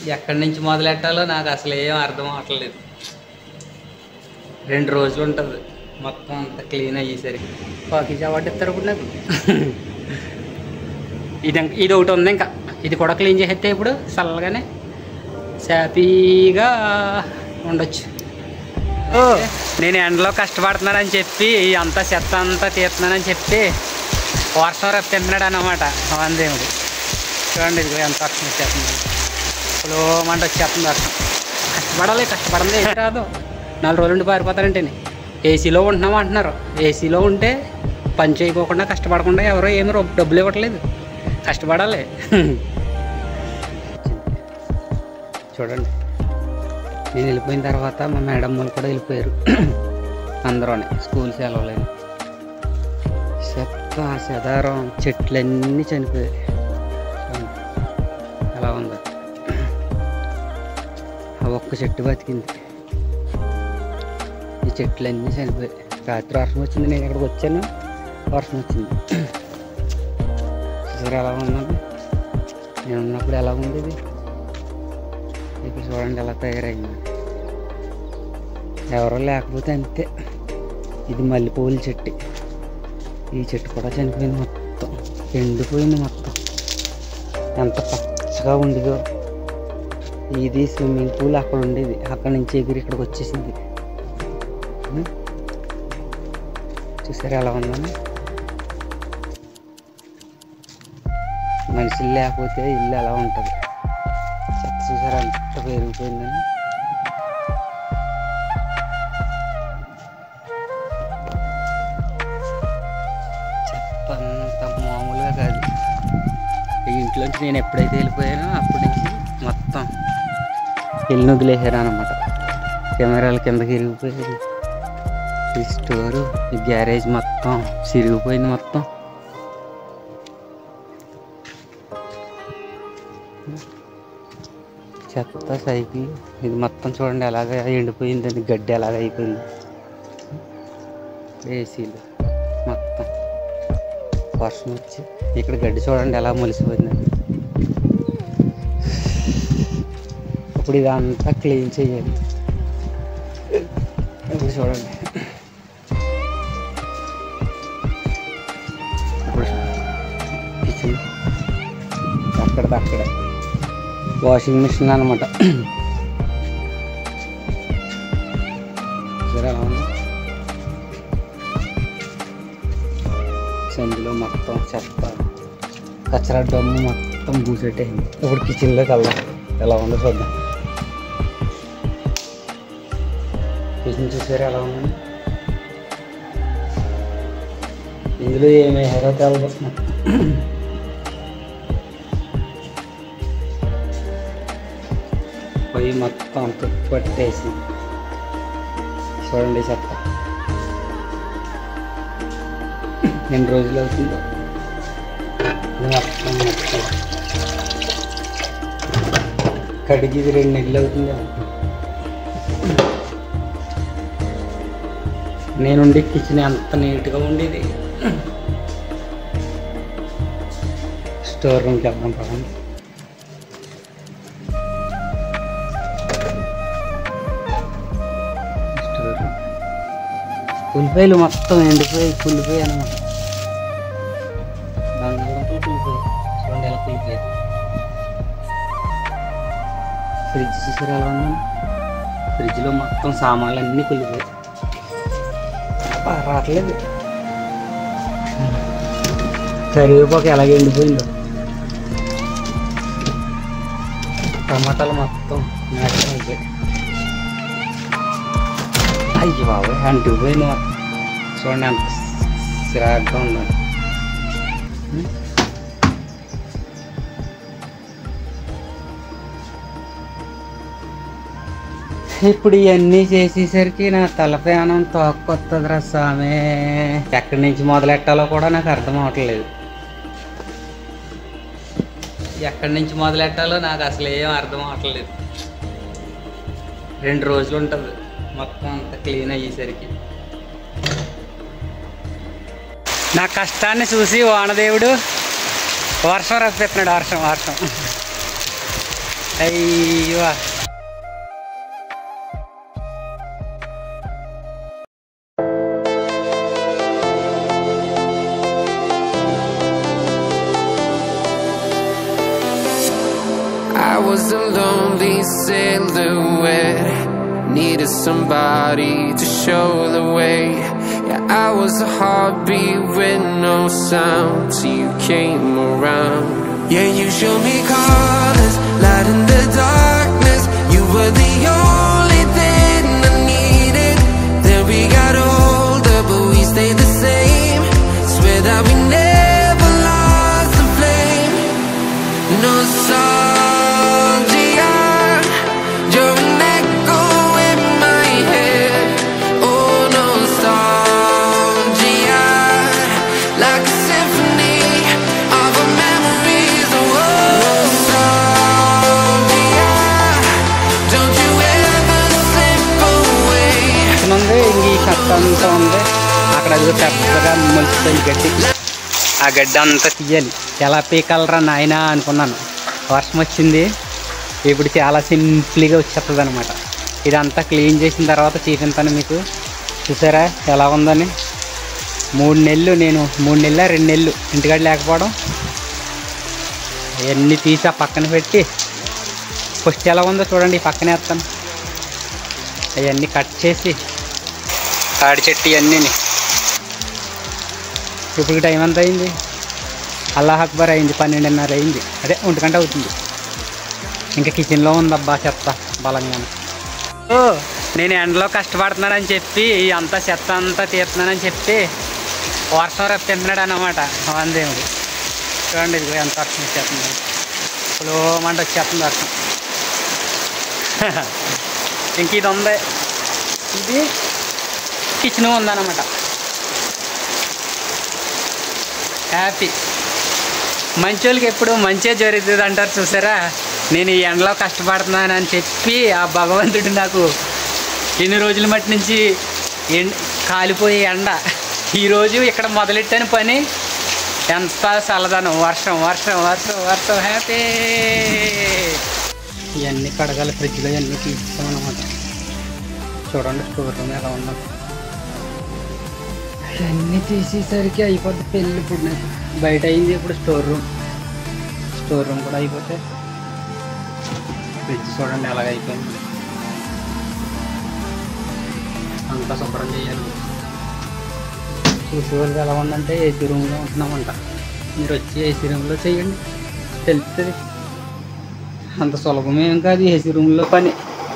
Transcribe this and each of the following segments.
ఎక్కడి నుంచి మొదలెట్టాలో నాకు అసలు ఏం అర్థం అవట్లేదు. 2 రోజులు ఉంటుంది మొత్తం అంతా క్లీన్ అయ్యేసరికి. పాకీజా అవార్డు ఇస్తారు ఇప్పుడు నాకు. ఇది ఒకటి ఉంది, ఇంకా ఇది కూడా క్లీన్ చేసేస్తే ఇప్పుడు చల్లగానే హ్యాపీగా ఉండొచ్చు. నేను ఎండలో కష్టపడుతున్నానని చెప్పి అంతా చెత్త అంతా తీస్తున్నానని చెప్పి వర్షం రప్పిస్తున్నాడు అన్నమాట వందేవుడు. చూడండి ఇది ఎంత వర్షం వచ్చేస్తుంది, ఇప్పుడు మంట వచ్చేస్తుంది వర్షం. కష్టపడండి ఏం రాదు. 4 రోజులు ఉండి పారిపోతారంటే ఏసీలో ఉంటున్నాం అంటున్నారు. ఏసీలో ఉంటే పని చేయకోకుండా కష్టపడకుండా ఎవరో ఏమి డబ్బులు ఇవ్వట్లేదు, కష్టపడాలి. చూడండి నేను వెళ్ళిపోయిన తర్వాత మా మేడం వాళ్ళు కూడా వెళ్ళిపోయారు. అందరూనే స్కూల్ సెలవులని. చెత్త చెదారం చెట్లన్నీ చనిపోయాయి. ఎలా ఉంది, ఆ ఒక్క చెట్టు బతికింది. ఈ చెట్లన్నీ చనిపోయాయి. రాత్రి వర్షం వచ్చింది, నేను ఇక్కడికి వచ్చాను వర్షం వచ్చింది. చూసారు ఎలా ఉందని, నేను ఉన్నప్పుడు ఎలా ఉంది ఇది. ఇప్పుడు చూడండి ఎలా తయారైంది. ఎవరో లేకపోతే అంతే. ఇది మల్లెపూల చెట్టు. ఈ చెట్టు కూడా చనిపోయింది, మొత్తం ఎండిపోయింది మొత్తం. ఎంత పచ్చగా ఉండిదో. ఇది స్విమ్మింగ్ పూల్ అక్కడ ఉండేది, అక్కడ నుంచి ఎగిరి ఇక్కడికి వచ్చేసింది. చూసారు ఎలా ఉందని. మనుషులు లేకపోతే ఇల్లు ఎలా ఉంటుంది. చెత్త చూసారా అంత పెరిగిపోయిందని. చెత్త అంత మామూలుగా కాదు. ఈ ఇంట్లోంచి నేను ఎప్పుడైతే వెళ్ళిపోయానో అప్పటి నుంచి మొత్తం ఇల్లు వదిలేసాను అన్నమాట. కెమెరాల కిందకి ఇరిగిపోయేది. ఈ స్టోరు, ఈ గ్యారేజ్ మొత్తం సిరిగిపోయింది మొత్తం. చెత్త సైకిల్ ఇది మొత్తం చూడండి ఎలాగ ఎండిపోయింది, గడ్డి ఎలాగ అయిపోయింది. ఏసీలు మొత్తం వర్షం వచ్చి ఇక్కడ గడ్డి చూడండి ఎలా మొలిసిపోయిందండి. ఇప్పుడు ఇదంతా క్లీన్ చేయాలి. ఇప్పుడు చూడండి, ఇప్పుడు కిచెన్ అక్కడ వాషింగ్ మిషన్ అనమాట. సరే అలా ఉంది. సందులో మొత్తం చెత్త కచరా డమ్ము మొత్తం పూసెట్టేసింది. ఇప్పుడు కిచెన్లోకి వెళ్దాం, ఎలా ఉందో చూద్దాం. కిచెన్ చూసారా ఎలా ఉందని. ఇందులో ఏమి హెరో తెలదు. పొయ్యి మొత్తం తుప్పు పట్టేసి చూడండి చెత్త. ఎన్ని రోజులు అవుతుందో మొత్తం కడిగి 2 నెలలు అవుతుంది. నేనుండి కిచెన్ అంత నీట్గా ఉండేది. స్టోర్ రూమ్కి వెళ్దాం పదండి. స్టోర్ రూమ్ ఉల్లిపాయలు మొత్తం ఎండిపోయి కుళ్ళిపోయి అన్నమాట. బంగాళదుంపలు కుళ్ళిపోయి చూడండి ఎలా కుళ్ళిపోయి. ఫ్రిడ్జ్ చూసారు ఎలా ఉందని. ఫ్రిడ్జ్లో మొత్తం సామాన్లు అన్నీ కుళ్ళిపోయాయి. రావట్లేదు. కరివేపాకు ఎలాగ ఎండిపోయిందో. టమాటాలు మొత్తం నాశనం అయిపోయాయి. అయ్యి బాబు అంటిపోయింది మొత్తం. చూడండి అంత సిరాగ్గా ఉందండి. ఇప్పుడు ఇవన్నీ చేసేసరికి నా తలప్రాణం తోక్కొత్తదిరా స్వామి. ఎక్కడి నుంచి మొదలెట్టాలో కూడా నాకు అర్థం అవట్లేదు. ఎక్కడి నుంచి మొదలెట్టాలో నాకు అసలు ఏం అర్థం అవట్లేదు. 2 రోజులు ఉంటుంది మొత్తం అంతా క్లీన్ అయ్యేసరికి. నా కష్టాన్ని చూసి వానదేవుడు వర్షం రప్పిస్తున్నాడు. వర్షం అయ్యో I was a lonely silhouette, needed somebody to show the way. Yeah, I was a heartbeat with no sound till you came around. Yeah, you showed me colors, light in the darkness. You were the only thing I needed. Then we got older, but we stayed the same. Swear that we never lost the flame. Nostalgia, you're an echo in my head. Oh, nostalgia, like a symphony of our memories. Oh, nostalgia, don't you ever slip away. ఉంది ఇంక ఈ కట్ట అంతా ఉంది అక్కడ అది పెద్దగా మొలిచిపోయింది గడ్డి ఆ గడ్డి అంతా తీయాలి ఎలా పీకలరా నాయనా అనుకున్నాను వర్షం వచ్చింది ఇప్పుడు చాలా సింపుల్గా వచ్చేస్తుంది అనమాట ఇదంతా క్లీన్ చేసిన తర్వాత చూపించాను మీకు చూసారా ఎలా ఉందని 3 నెలలు నేను 3 నెలల 2 నెలలు ఇంటికాడ లేకపోవడం అవన్నీ తీసి ఆ పక్కన పెట్టి ఫస్ట్ ఎలా ఉందో చూడండి ఈ పక్కనే వేస్తాను అవన్నీ కట్ చేసి తాడి చెట్టు ఇవన్నీ ఇప్పుడు టైం ఎంత అయింది అల్లాహ్ అక్బర్ అయింది 12:30 అయింది అదే 1 గంట అవుతుంది ఇంకా కిచెన్లో ఉందబ్బా చెత్త బలంగా ఓ నేను ఎండలో కష్టపడుతున్నానని చెప్పి అంతా చెత్త అంతా తీస్తున్నానని చెప్పి వర్షం రప్పిస్తున్నాడు అన్నమాట వందేముడు చూడండి ఇది ఎంత వర్షం వచ్చేస్తుంది ఇప్పుడు మంట వచ్చేస్తుంది వర్షం ఇంక ఇది ఉంది ఇది కిచెన్ ఉందన్నమాట హ్యాపీ మంచోళ్ళకి ఎప్పుడు మంచిగా జరుగుతుంది అంటారు చూసారా నేను ఈ ఎండలో కష్టపడుతున్నానని చెప్పి ఆ భగవంతుడు నాకు ఎన్ని రోజుల మట్టి నుంచి కాలిపోయే ఎండ ఈరోజు ఇక్కడ మొదలెట్టాను పని ఎంత చల్లదనం వర్షం వర్షం వర్షం వర్షం హ్యాపీ ఇవన్నీ కడగాలి ఫ్రిడ్జ్లో ఇవన్నీ తీస్తామన్నమాట చూడండి స్టోర్ రూమ్ ఎలా ఉందో ఇవన్నీ తీసేసరికి అయిపోద్ది పెళ్ళి ఇప్పుడు నాకు బయట అయింది ఇప్పుడు స్టోర్ రూమ్ కూడా అయిపోతే ఫ్రిడ్జ్ చూడండి ఎలాగ అయిపోయింది అంతా శుభ్రం చేయాలి చూసేవాళ్ళకి ఎలా ఉందంటే ఏసీ రూమ్లో ఉంటున్నామంట మీరు వచ్చి ఏసీ రూమ్లో చేయండి తెలుస్తుంది అంత సులభమేం కాదు ఏసీ రూమ్లో పని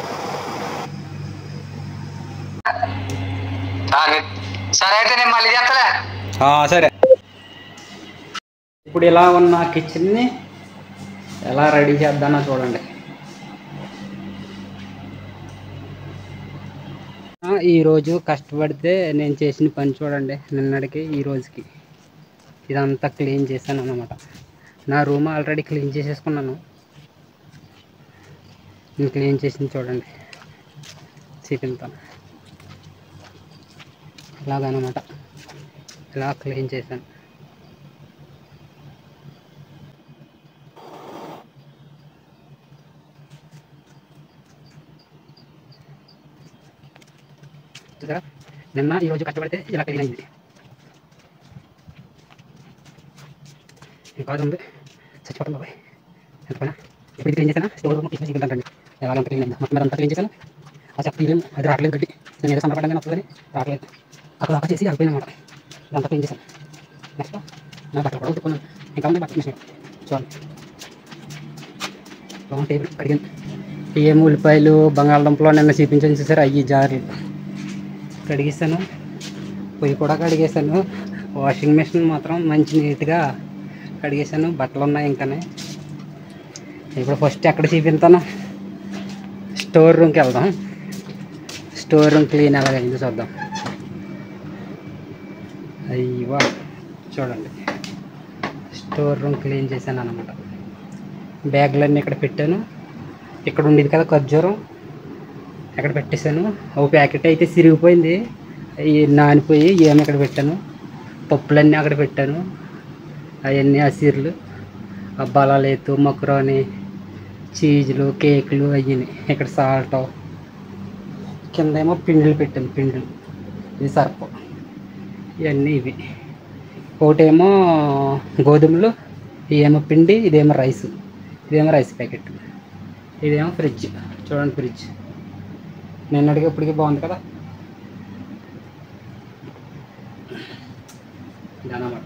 సరే అయితే నేను మళ్ళీ చేస్తలే సరే ఇప్పుడు ఇలా ఉన్న కిచెన్ని ఎలా రెడీ చేద్దానో చూడండి ఈరోజు కష్టపడితే నేను చేసిన పని చూడండి నిన్నటికి ఈ రోజుకి ఇదంతా క్లీన్ చేశాను అన్నమాట నా రూమ్ ఆల్రెడీ క్లీన్ చేసేసుకున్నాను నేను క్లీన్ చేసింది చూడండి చూపించాను ఇలాగనమాట ఇలా క్లీన్ చేశాను చూసారా నిన్న ఈరోజు కష్టపడితే ఇలా క్లీన్ అయింది ఇంకా ఉంది చచ్చిపోతాం బాబాయ్ ఎంతపైనా ఇప్పుడు క్లీన్ చేశాను స్టోర్ రూమ్ కిచెన్ చూపించండి ఎలాగంత క్లీన్ అయింది మొత్తం అంతా క్లీన్ చేశాను ఆ చెత్త తీయలేదు అది రావట్లేదు గడ్డి నేను ఏదో సంబరపడంగా వస్తుందని రావట్లేదు అక్కడ దాకా చేసి అయిపోయింది అన్నమాట ఇదంతా క్లీన్ చేశాను నెక్స్ట్ నా బట్టలు కూడా ఉతుక్కున్నాను ఇంకా ఉంది బట్టలు మిషన్ చూడండి టేబుల్ కడిగాను ఏం ఉల్లిపాయలు బంగాళదుంపలు నిన్న చూపించని చూసారు అయ్యి జారులు కడిగేసాను పొయ్యి కూడా కడిగేసాను వాషింగ్ మెషిన్ మాత్రం మంచి నీట్గా కడిగేసాను బట్టలు ఉన్నాయి ఇంకానే ఇప్పుడు ఫస్ట్ ఎక్కడ చూపిస్తాను స్టోర్ రూమ్కి వెళ్దాం స్టోర్ రూమ్ క్లీన్ ఎలాగైందో చూద్దాం అయ్యో చూడండి స్టోర్ రూమ్ క్లీన్ చేశాను అన్నమాట బ్యాగులన్నీ ఇక్కడ పెట్టాను ఇక్కడ ఉండేది కదా ఖర్జూరం అక్కడ పెట్టేశాను ఒక ప్యాకెట్ అయితే సిరిగిపోయింది నానిపోయి ఏమి ఇక్కడ పెట్టాను పప్పులన్నీ అక్కడ పెట్టాను అవన్నీ అసీర్లు బలాలేతు మక్రోని చీజులు కేకులు అయ్యి. ఇక్కడ సాల్ట్, కిందేమో పిండిలు పెట్టాను, పిండిలు. ఇది సర్పు, ఇవన్నీ ఇవి. ఒకటేమో గోధుమలు, ఇదేమో పిండి, ఇదేమో రైస్. ఇదేమో రైస్ ప్యాకెట్, ఇదేమో ఫ్రిడ్జ్. చూడండి ఫ్రిడ్జ్ నిన్నటికి ఇప్పటికీ బాగుంది కదా. ఇదన్నమాట.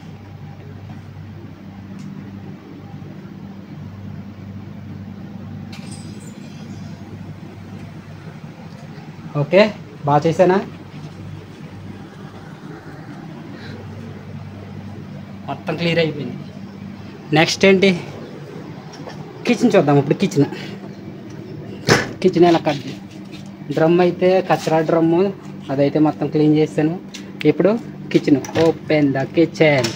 ఓకే, బాగా చేశానా? మొత్తం క్లియర్ అయిపోయింది. నెక్స్ట్ ఏంటి, కిచెన్ చూద్దాం. ఇప్పుడు కిచెన్ ఎలా కట్. డ్రమ్ అయితే కచరా డ్రమ్ము, అదైతే మొత్తం క్లీన్ చేస్తాను. ఇప్పుడు కిచెన్, ఓపెన్ ద కిచెన్.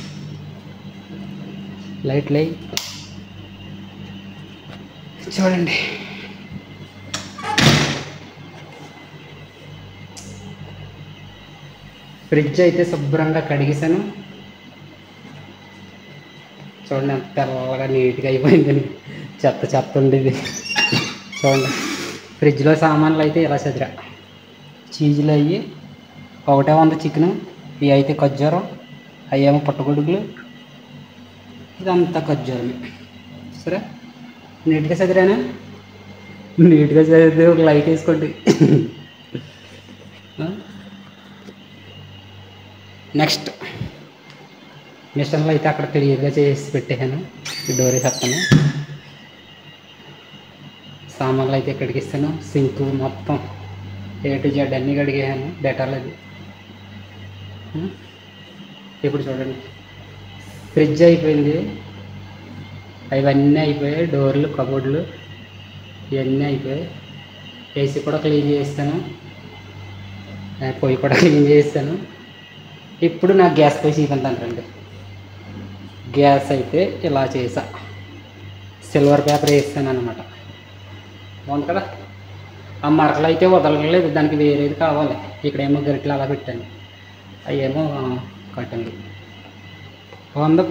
లైట్లు అయ్యి చూడండి. ఫ్రిడ్జ్ అయితే శుభ్రంగా కడిగేసాను. చూడండి ఎంత తెల్లగా నీట్గా అయిపోయిందని. చెత్త ఉండేది. చూడండి ఫ్రిడ్జ్లో సామాన్లు అయితే ఇలా చదిరా. చీజులు అయ్యి ఒకటే ఉంది, చికెను. ఇవి అయితే ఖర్జూరం, అవి ఏమో పుట్టగొడుగులు. ఇదంతా ఖర్జూరమే. సరే నీట్గా చదిరానా? నీట్గా చదివితే ఒక లైక్ వేసుకోండి. నెక్స్ట్ మిషన్లో అయితే అక్కడ క్లియర్గా చేసి పెట్టేసాను. డోర్ వేసేస్తాను. సామాన్లు అయితే ఇక్కడికి ఇస్తాను. సింక్ మొత్తం A to Z అన్నీ కడిగేసాను. డెటాల్ అది. ఇప్పుడు చూడండి ఫ్రిడ్జ్ అయిపోయింది, అవన్నీ అయిపోయాయి. డోర్లు, కబోర్డులు ఇవన్నీ అయిపోయాయి. ఏసీ కూడా క్లీన్ చేస్తాను, పొయ్యి కూడా క్లీన్ చేస్తాను. ఇప్పుడు నాకు గ్యాస్ పొయ్యి చూపించండి. గ్యాస్ అయితే ఇలా చేసా, సిల్వర్ పేపర్ వేస్తాను అనమాట. బాగుంది కదా. ఆ మరకలు అయితే వదలలేదు, దానికి వేరేది కావాలి. ఇక్కడేమో గరిటలు అలా పెట్టాను, అవేమో కట్టండి. బాగుందా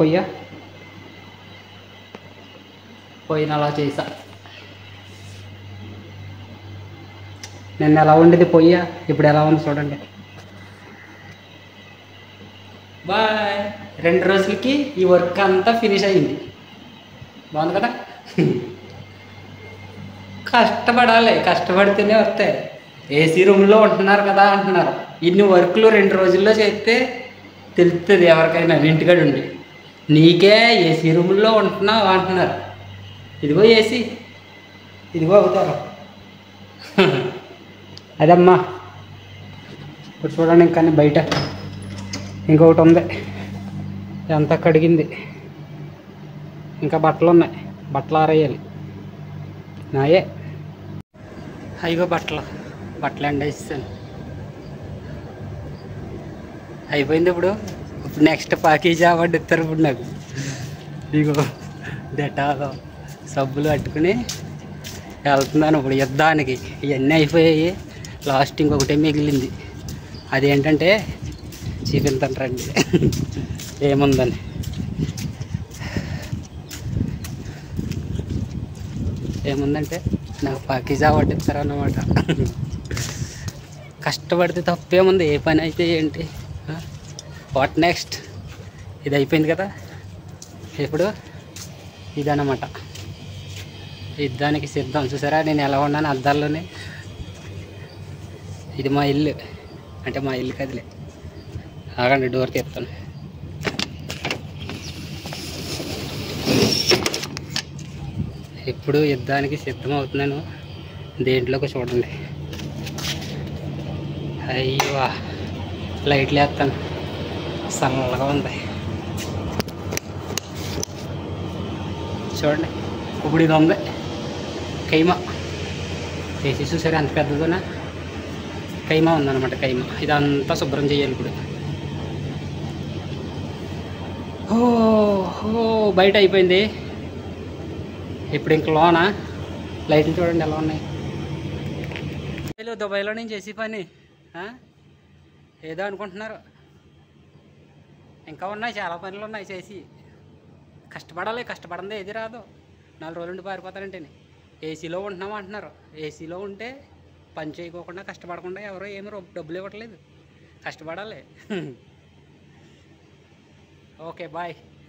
పొయ్యిని అలా చేసా. నిన్న ఎలా ఉండేది పొయ్య, ఇప్పుడు ఎలా ఉంది చూడండి. బాయ్. 2 రోజులకి ఈ వర్క్ అంతా ఫినిష్ అయింది. బాగుంది కదా. కష్టపడాలి, కష్టపడితేనే వస్తాయి. ఏసీ రూమ్లో ఉంటున్నారు కదా అంటున్నారు. ఇన్ని వర్క్లు 2 రోజుల్లో చేస్తే తెలుస్తుంది ఎవరికైనా. ఇంటికాడ ఉండి నీకే ఏసీ రూమ్లో ఉంటున్నావు అంటున్నారు. ఇదిగో ఏసీ, ఇదిగో అవుతారు. అదమ్మా. ఇప్పుడు చూడండి, ఇంకా బయట ఇంకొకటి ఉంది, ఎంత కడిగింది. ఇంకా బట్టలు ఉన్నాయి, బట్టలు ఆరేయాలి నాయే. అయిగో బట్టలు ఎండేస్తాను. అయిపోయింది. ఇప్పుడు నెక్స్ట్ ప్యాకేజీ అవార్డు ఇస్తారు. ఇప్పుడు నాకు ఇగో డెటాలో సబ్బులు పట్టుకుని వెళ్తున్నాను ఇప్పుడు యుద్ధానికి. ఇవన్నీ అయిపోయాయి, లాస్ట్ ఇంకొకటే మిగిలింది. అదేంటంటే చూపించండి రండి ఏముందని. ఏముందంటే నాకు ప్యాకేజీ అవార్డు ఇస్తారన్నమాట. కష్టపడితే తప్పేముంది, ఏ పని అయితే ఏంటి. What next. ఇది అయిపోయింది కదా. ఇప్పుడు ఇదన్నమాట, యుద్ధానికి సిద్ధం. చూసారా నేను ఎలా ఉన్నాను అద్దాల్లోనే. ఇది మా ఇల్లు, అంటే మా ఇల్లు కదిలే. ఆగండి, డోర్ తీస్తాను. ఇప్పుడు యుద్ధానికి సిద్ధం అవుతున్నాను. దేంట్లోకి చూడండి. అయ్యో లైట్లు వేస్తాను, చల్లగా ఉంది. చూడండి ఇప్పుడు ఇది ఉంది కైమా. వేసి చూసారా ఎంత పెద్దదోనా. కైమా ఉందన్నమాట, కైమా. ఇదంతా శుభ్రం చేయాలి ఇప్పుడు. ఓ బయట అయిపోయింది. ఇప్పుడు ఇంక లోన లైట్లు చూడండి ఎలా ఉన్నాయి. దుబాయ్లో నేను చేసే పని ఏదో అనుకుంటున్నారు. ఇంకా ఉన్నాయి, చాలా పనులు ఉన్నాయి చేసి. కష్టపడాలి, కష్టపడందే ఏది రాదు. 4 రోజులు ఉండి పారిపోతారంటేనే. ఏసీలో ఉంటున్నాం అంటున్నారు. ఏసీలో ఉంటే పని చేయకోకుండా కష్టపడకుండా ఎవరో ఏమి డబ్బులు ఇవ్వట్లేదు. కష్టపడాలి. Okay bye.